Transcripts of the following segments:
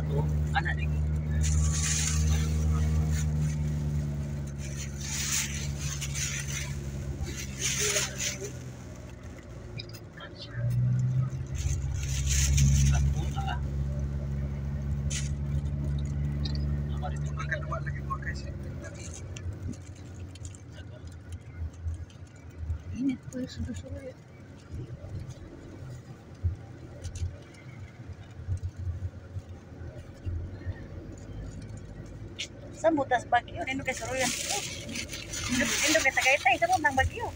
to, anak din. Init po yung sudo-sudo. Sa butas bagyo, nino kay suruyan. Nino kay Tagaytay, sa ng bagyo.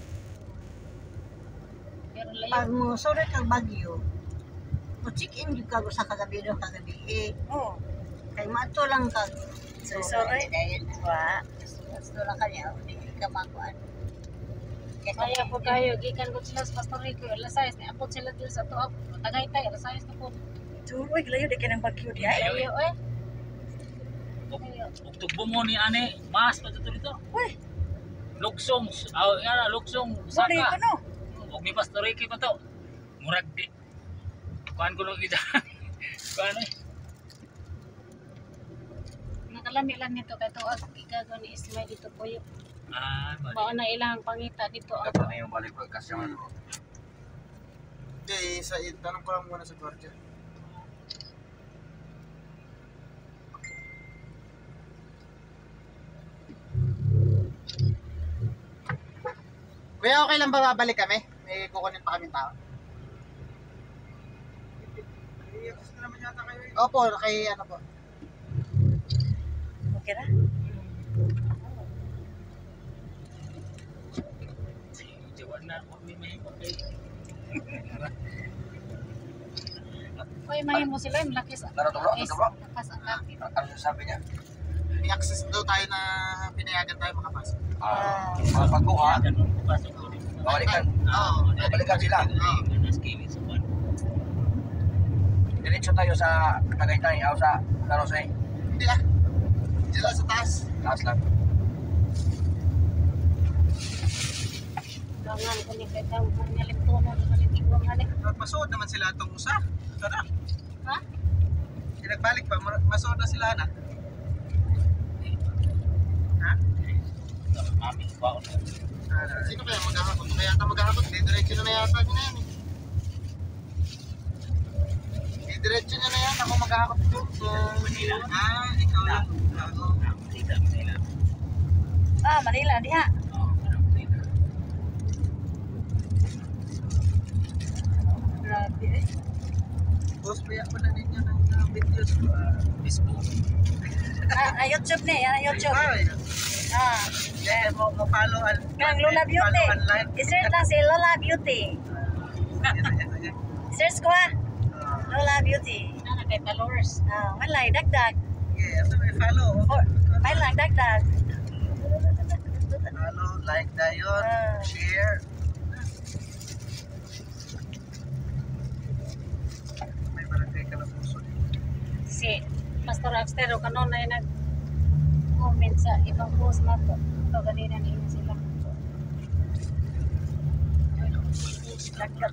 Pag mo sorry kang bagyo, mo check-in yung ka sa kagabi doon kagabi eh. Oo. Kay mato lang ka. Sorry. Dahil, wa. Gusto lang kanya, hindi ka makuan. Kaya po kayo, gikan ko sila sa Pastor Rico, alas 6, niabot sila dito sa Tuap, Tagaytay, alas 6 na po. Tuloy, layo di ka ng bagyo di ay. Kayo eh. Tugbo mo ni ane, mas patutuloy dito. Uy, Luksong, luksong, sorry ko saka. no. Huwag ni Pastor Ricky pa to. Murag di. Kuhaan ko lang kita. Kuhaan eh. Nakalami lang nito, kaya Tuap, igagawa ni Ismail dito po yung Balik. baon na ilang pangita dito. Dapat na yung balik ko kasi ano. Hindi, tanong ko lang muna sa gwardiya. Kuya, okay lang ba babalik kami? May kukunin pa kaming tao. I-access na naman yata kayo. Opo, kay ano po. Okay na. Jawan na ako, may mahimok eh. Uy, mahimo sila, yung lakas. Ano to bro? Ano to bro? Lakas ang kapit. Ano yung sabi niya? May access daw tayo na pinayagan tayo makapasok. Mga pagkuha, Ganun, pasok ko rin. babalikan. Oo. Babalikan sila. Naskilis sa pan. Diretso tayo sa Tagaytay o sa San Jose. Hindi ah. Diyan sa taas. Taas lang. Gangan ko ni kaya tawag ko niya limtono, nalitigwang nga ni. Masuod naman sila itong usa. Tara. Ha? Nagbalik pa. Masuod na sila na. Ha? Mami, baon na. Sino kaya maghahakot? Kaya yata maghahakot. Diretso na yata niya na yan. Diretso niya na yan. Ako maghahakot doon. So, Manila. Ikaw lang. Manila. Manila diha. Manila. Grabe eh. Boss, kaya pa na din yan ang videos ko. Facebook. YouTube ni, YouTube. Ay, follow and Kang Lola Beauty. follow and like. I-search lang si Lola Beauty. Search ko ah. Lola Beauty. Ano kay followers? Malay, dagdag. Yeah, so may follow. May lang, dagdag. Follow, like dayon, share. May barangay ka lang puso. Si Pastor Axter o kanon na nag-comment sa ibang post na to. Ito kanina niya sila. Dagdag.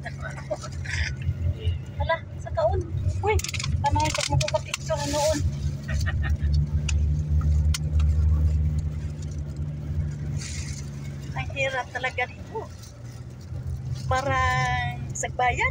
Hala, sa kaon. Uy, tamay ko mo ko ka-picture noon. Ang hirap talaga dito. Parang sagbayan.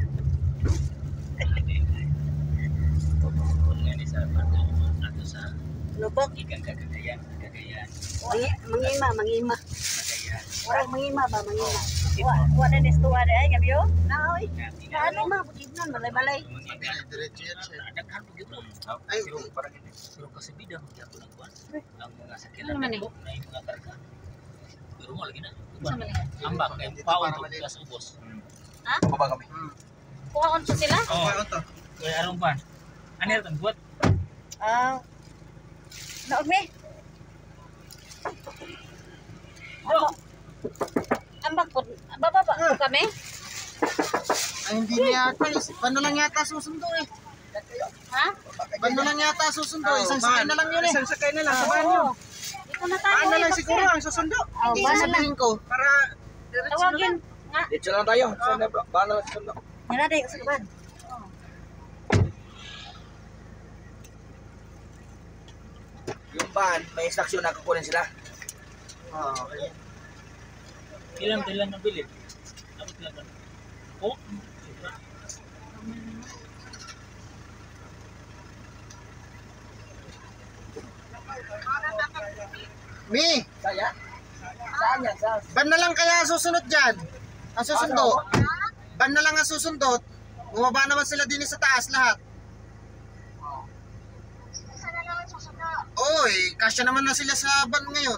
Yan sa Bardo. Ato sa Lubok. ikan Cagayan. Mangima. Cagayan. Orang mangima ba, mangima. Wala ni tuwa ay gabi yo. Naoy. Ano ma, bukidnon, malay-malay. Diretso yan siya. Daghan po yun. Ay, Pero kasi bida mo ako nagkuhan. Ang mga sakyan Ano man eh? na yung mga karga. Pero mo lagi na. Sa Manila. Ambak kay paon to plus ubos. Ha? Baba kami. Kuha on to sila? Oh, ano to? kaya anong pan? Anir kan buat. Naog mi. Ambak po. Baba po kami? Ay, hindi niya yata. Bando lang yata susundo eh. Ha? Bando lang yata susundo. Isang sakay na lang yun eh. Isang sakay na lang. Sa banyo. Dito na tayo. Paano lang siguro ang susundo? Hindi bana sasabihin ko. Para diretso na lang. Tawagin nga. Diretso lang tayo. Sana bro. Bala lang sa Nila day sa kaban. ban, may instruction na kukunin sila. Okay. Ilang ang bilid? Abot lang ba? Oh, Mi, Saya? Saan yan? Saan? ban na lang kaya susunod dyan. Ang susundo. Ban na lang ang susundot. Bumaba naman sila din sa taas lahat. Oy, kasya naman na sila sa ban ngayon.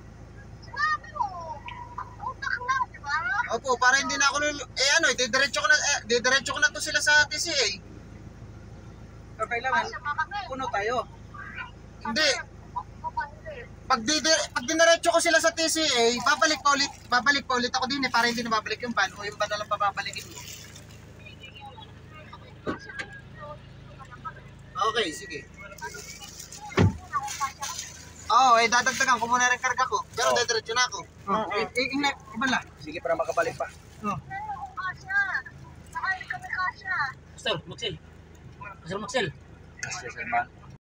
Opo, para hindi na ako didiretso ko na to sila sa TCA. Pero kailangan, puno tayo. Hindi. Pag diniretso ko sila sa TCA, babalik pa ulit ako din para hindi na babalik yung ban o yung ban na lang papabalikin mo. Okay, sige. Oo, dadagdagan ko muna rin karga ko. Pero didiretso na ako. Ingat, ibala. Sige, para makabalik pa. Pastor, Maxel. Pastor Maxel. Kasi, man.